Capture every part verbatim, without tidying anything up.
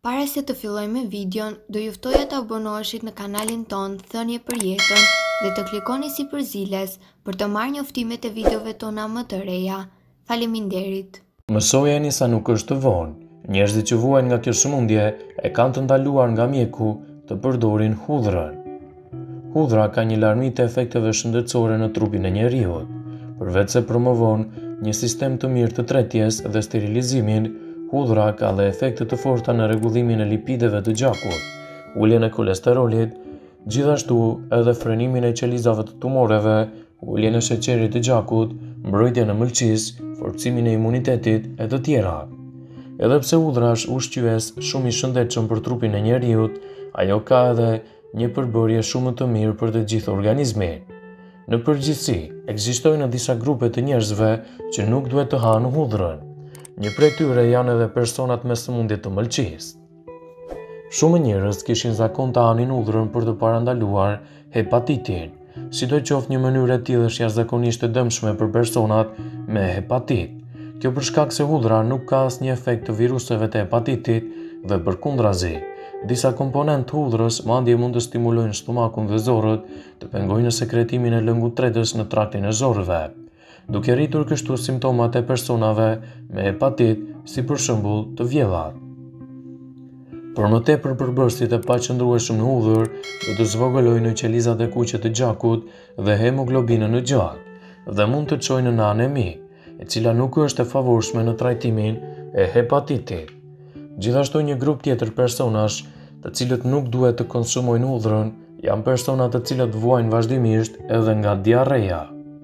Para se të fillojmë me videon, do ju ftoja të abonoheshit në kanalin ton Thënie për Jetën dhe të klikoni si përziles për të marrë njoftimet e videove tona më të reja. Faleminderit. Mësojeni sa nuk është të vonë. Njerëzit që vuajnë nga kjo sëmundje e kanë të ndaluar nga mjeku të përdorin hudhrën. Hudhra ka një larmi të efekteve shëndetësore në trupin e njeriut. Përveç se promovon një sistem të mirë të tretjes dhe sterilizimin, hudhra ka dhe efekte të forta në rregullimin e lipideve të gjakut, uljen e kolesterolit, gjithashtu edhe frenimin e qelizave të tumoreve, uljen e sheqerit të gjakut, mbrojtjen e mëlçisë, forcimin e imunitetit e të tjera. Edhe pse hudhra është ushqyes shumë i shëndetshëm për trupin e njeriut, ajo ka edhe një përbërje shumë të mirë për të gjithë organizmin. Në përgjithësi, ekzistojnë disa grupe të njerëzve që nuk duhet të hanë hudhrën. Një prej tyre janë edhe personat me sëmundje të mëlçisë. Shumë njerëz kishin zakon të hanin hudhrën për të parandaluar hepatitin, sidoqoftë një mënyrë e tillë është jashtëzakonisht e dëmshme për personat me hepatit. Kjo për shkak se hudhra nuk ka asnjë efekt të viruseve të hepatitit dhe përkundrazi, disa komponentë të hudhrës madje mund të stimulojnë stomakun dhe zorët, të pengojnë sekretimin e lëngut tretës në traktin e zorëve, duke rritur kështu simptomat e personave me hepatit, si për shembull të vjellat. Por më tepër përbërësit e paqëndrueshëm në hudhër do të zvogëlojnë qelizat e kuqe të gjakut dhe hemoglobinën në gjak, dhe mund të çojnë në anemi, e cila nuk është e favorshme në trajtimin e hepatitit. Gjithashtu një grup tjetër personash, të cilët nuk duhet të konsumojnë hudhrën, janë persona të cilët vuajnë vazhdimisht edhe nga diarreja.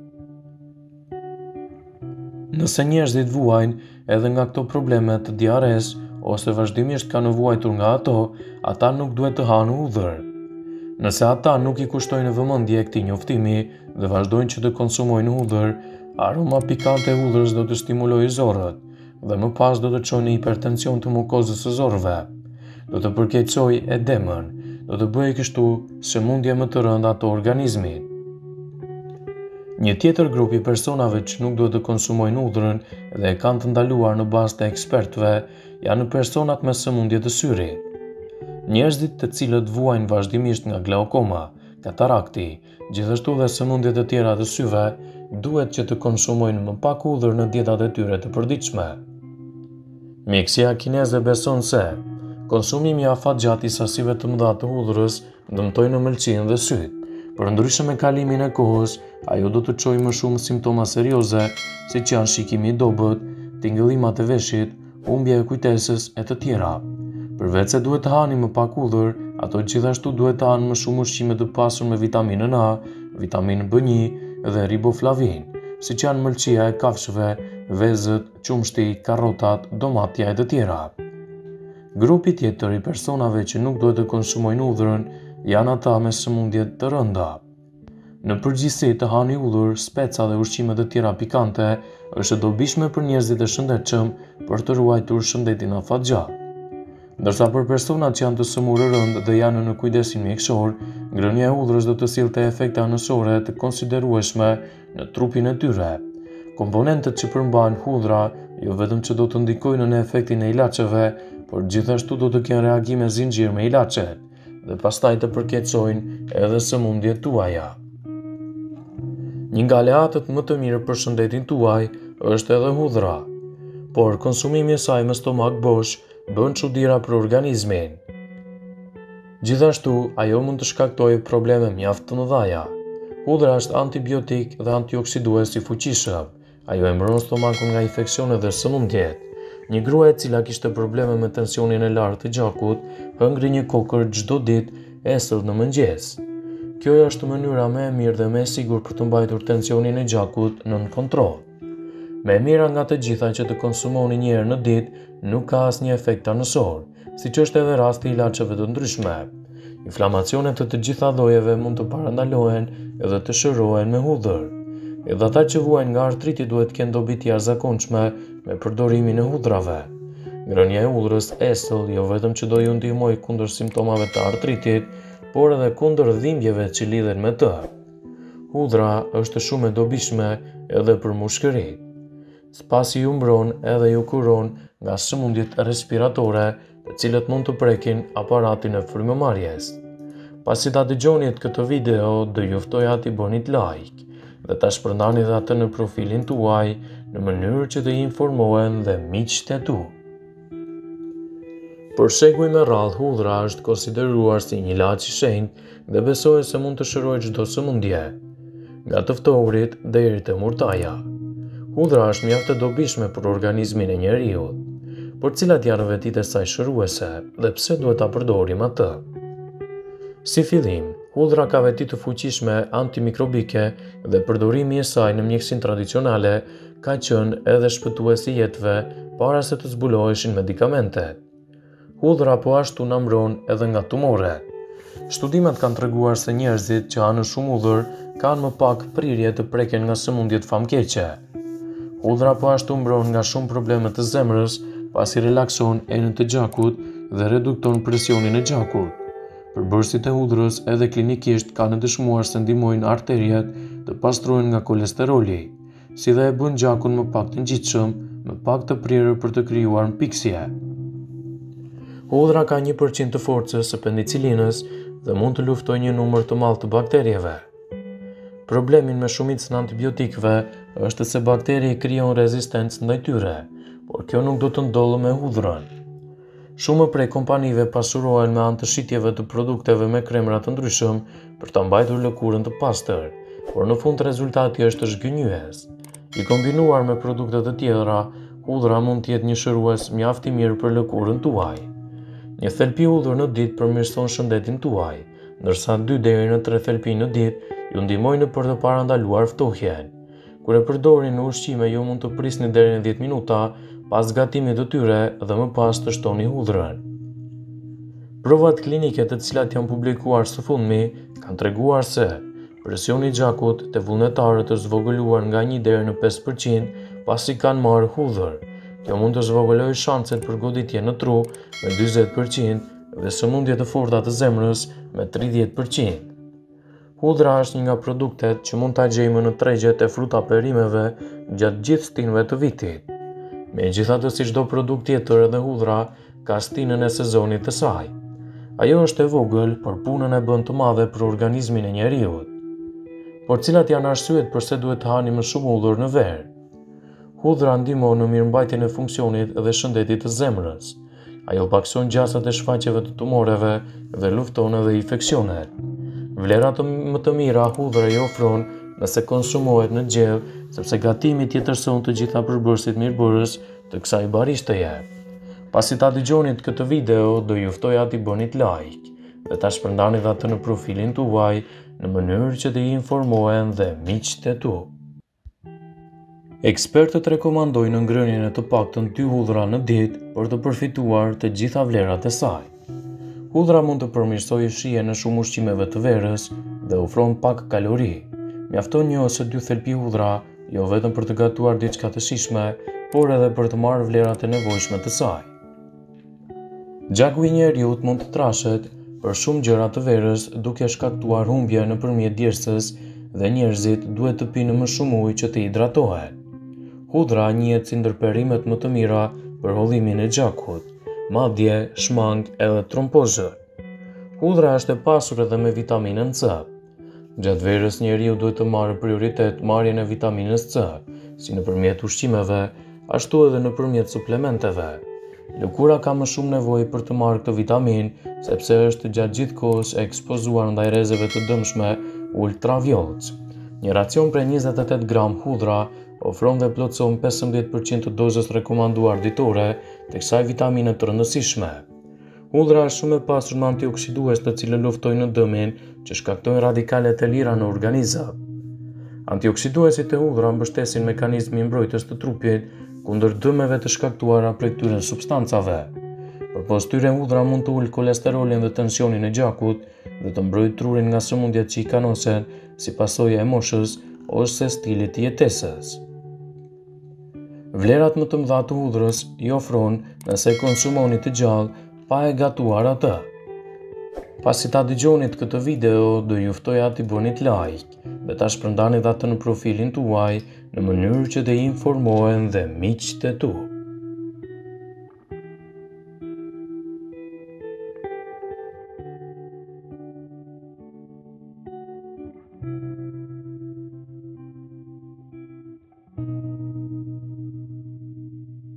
Nëse njerëzit vuajnë edhe nga këto probleme të diares ose vazhdimisht kanë vuajtur nga ato, ata nuk duhet të hanë hudhër. Nëse ata nuk i kushtojnë vëmendje këtij njoftimi dhe vazhdojnë që të konsumojnë hudhër, aroma pikante e hudhrës do të stimulojë zorët dhe më pas do të çojë në hipertension të mukozës së zorëve. Do të përkeqësojë edemën, do të bëjë kështu sëmundje më të rënda të organizmit. Një tjetër grup i personave që nuk duhet të konsumojnë hudhrën dhe e kanë të ndaluar në bazë të ekspertëve janë personat me sëmundje të syrit. Njerëzit të cilët vuajnë vazhdimisht nga glaukoma, katarakti, gjithashtu dhe sëmundje të tjera të syve, duhet që të konsumojnë më pak hudhër në dietat e tyre të përditshme. Mjekësia kineze beson se konsumimi i afatgjatë i sasive të mëdha të hudhrës dëmtojnë mëlçinë dhe syt. Por ndryshe me kalimin e kohës, ajo do të çojë më shumë simptoma serioze, siç janë shikimi i dobët, tingëllimat e veshit, humbja e kujtesës e të tjera. Përveç se duhet të hani më pak hudhër, ato gjithashtu duhet të hanë më shumë ushqime të pasur me vitaminën A, vitaminë B një dhe riboflavin, siç janë mëlçia e kafshëve, vezët, qumshti, karrotat, domatja e të tjera. Grupi tjetër i personave që nuk duhet të konsumojnë hudhrën janë ata me sëmundje të rënda. Në përgjithësi të hani hudhër, speca dhe ushqime të tjera pikante është e dobishme për njerëzit e shëndetshëm për të ruajtur shëndetin afatgjatë. Ndërsa për personat që janë të sëmurë rënd dhe janë në kujdesin mjekësor, ngrënia e hudhrës do të sillte efekte anësore të konsiderueshme në trupin e tyre. Komponentët që përmbajnë hudhra jo vetëm që do të ndikojnë në efektin e ilaçeve, por gjithashtu do të kenë reagime zinxhir me ilaçet dhe pastaj të përkeqësojnë edhe sëmundjet tuaja. Një nga aleatët më të mirë për shëndetin tuaj është edhe hudhra, por konsumimi i saj me stomak bosh bën çuditëra për organizmin. Gjithashtu, ajo mund të shkaktojë probleme mjaft të mëdha. Hudhra është antibiotik dhe antioksidues i fuqishëm. Ajo e mbron stomakun nga infeksionet dhe sëmundjet. Një grua e cila kishte probleme me tensionin e lartë të gjakut, hëngri një kokër çdo ditë esëll në mëngjes. Kjo është mënyra më e mirë dhe më e sigurt për të mbajtur tensionin e gjakut nën kontroll. Më e mira nga të gjitha që të konsumoni një herë në ditë nuk ka asnjë efekt anësor, siç është edhe rasti i ilaçeve të ndryshme. Inflamacionet të të gjitha llojeve mund të parandalohen edhe të shërohen me hudhër. Edhe ata që vuajnë nga artriti duhet të kenë dobi të jashtëzakonshme me përdorimin e hudrave. Ngrënia e hudhrës esëll jo vetëm që do ju ndihmojë kundër simptomave të artritit, por edhe kundër dhimbjeve që lidhen me të. Hudhra është shumë e dobishme edhe për mushkëritë. Spasi ju mbron edhe ju kuron nga sëmundjet respiratore të cilët mund të prekin aparatin e frymëmarrjes. Pasi ta dëgjoni këtë video, do ju ftoja t'i bëni like dhe ta shpërndani dhe atë në profilin tuaj në mënyrë që të informohen dhe miqtë e tu. Për shekuj me radhë, hudhra është konsideruar si një ilaç i shenjtë dhe besohet se mund të shërojë çdo sëmundje, nga të ftohurit deri te murtaja. Hudhra është mjaft e dobishme për organizmin e njeriut, por cilat janë rrethit e saj shëruese dhe pse duhet ta përdorim atë? Si fillim, hudhra ka veti të fuqishme antimikrobike dhe përdorimi i saj në mjekësinë tradicionale ka qenë edhe shpëtuesi jetëve para se të zbuloheshin medikamentet. Hudhra po ashtu na mbron edhe nga tumoret. Studimet kanë treguar se njerëzit që hanë shumë hudhër kanë më pak prirje të preken nga sëmundjet famkeqe. Hudhra po ashtu mbron nga shumë probleme të zemrës, pasi relakson enën të gjakut dhe redukton presionin e gjakut. Përbërësit e hudhrës edhe klinikisht kanë dëshmuar se ndihmojnë arteriet të pastrohen nga kolesteroli, si dhe e bën gjakun më pak të ngjitshëm, më pak të prirur për të krijuar mpiksje. Hudhra ka një përqind të forcës së penicilinës dhe mund të luftojë një numër të madh të bakterieve. Problemin me shumicën e antibiotikëve është se bakteri krijon rezistencë ndaj tyre, por kjo nuk do të ndodhë me hudhrën. Shumë prej kompanive pasurohen me anë të shitjeve të produkteve me kremra të ndryshëm për ta mbajtur lëkurën të pastër, por në fund rezultati është zhgënjyes. I kombinuar me produkte të tjera, hudhra mund të jetë një shërues mjaft i mirë për lëkurën tuaj. Një thelpi hudhër në ditë përmirëson shëndetin tuaj, ndërsa dy deri në tre thelpi në ditë ju ndihmojnë për të parandaluar ftohjen. Kur e përdorin në ushqime, ju mund të prisni deri në dhjetë minuta pas gatimit të tyre dhe më pas të shtoni hudhrën. Provat klinike të cilat janë publikuar së fundmi kanë treguar se presioni i gjakut te vullnetarët është zvogëluar nga një deri në pesë përqind pasi kanë marrë hudhër. Kjo mund të zvogëlojë shanset për goditje në tru me njëzet përqind dhe sëmundje të forta të zemrës me tridhjetë përqind. Hudhra është një nga produktet që mund ta gjejmë në tregjet e fruta perimeve gjatë gjithë stinëve të vitit. Megjithatë, si çdo produkt tjetër, edhe hudhra ka stinën e sezonit të saj. Ajo është e vogël, por punën e bën të madhe për organizmin e njeriut. Por cilat janë arsyet pse duhet të hani më shumë hudhër në verë? Hudhra ndihmon në mirëmbajtjen e funksionit dhe shëndetit të zemrës. Ajo pakson gjasat e shfaqjeve të tumoreve dhe lufton edhe infeksionet. Vlerat më të mira hudhra i ofron nëse konsumohet në gjell, sepse gatimi tjetërson të gjitha përbërësit mirëbërës të kësaj barishtaje. Pasi ta dëgjonit këtë video, do ju ftoja t'i bënit like dhe ta shpërndani atë në profilin tuaj në mënyrë që të informohen dhe miqtë e tu. Ekspertët rekomandojnë ngrënien e të paktën dy hudhra në ditë për të përfituar të gjitha vlerat e saj. Hudhra mund të përmirësojë shijen në shumë ushqimeve të verës dhe ofron pak kalori. Mjafton një ose dy thelpi hudhra, jo vetëm për të gatuar diçka të shijshme, por edhe për të marrë vlerat e nevojshme të saj. Gjaku i njeriut mund të trashet për shumë gjëra të verës duke shkaktuar humbje nëpërmjet djersës dhe njerëzit duhet të pinë më shumë ujë që të hidratohen. Hudhra njihet si ndër perimet më të mira për hollimin e gjakut, madje shmang edhe trombozë. Hudhra është e pasur edhe me vitaminën C. Gjatë verës njeriu duhet të marrë prioritet marrjen e vitaminës C, si nëpërmjet ushqimeve, ashtu edhe nëpërmjet suplementeve. Lëkura ka më shumë nevojë për të marrë këtë vitaminë, sepse është gjatë gjithë kohës ekspozuar ndaj rrezeve të dëmshme ultraviolet. Një racion prej njëzet e tetë gram hudhra ofron dhe plotëson pesëmbëdhjetë përqind të dozës rekomanduar ditore të kësaj vitamine të rëndësishme. Hudhra është shumë e pasur me antioksidues të cilën luftojnë dëmin që shkaktojnë radikalet e lira në organizëm. Antioksiduesit e hudhra mbështesin mekanizmin mbrojtës të trupit kundër dëmeve të shkaktuara prej këtyre substancave. Përpos tyre, hudhra mund të ulë kolesterolin dhe tensionin e gjakut dhe të mbrojë trurin nga sëmundjet që i kanosen si pasojë e moshës ose stilit të jetesës. Vlerat më të mëdha të hudhrës i ofron nëse konsumoni të gjallë pa e gatuar atë. Pasi ta dëgjonit këtë video, do ju ftoja t'i bënit like dhe ta shpërndanit atë në profilin tuaj në mënyrë që të informohen dhe miqtë e tu.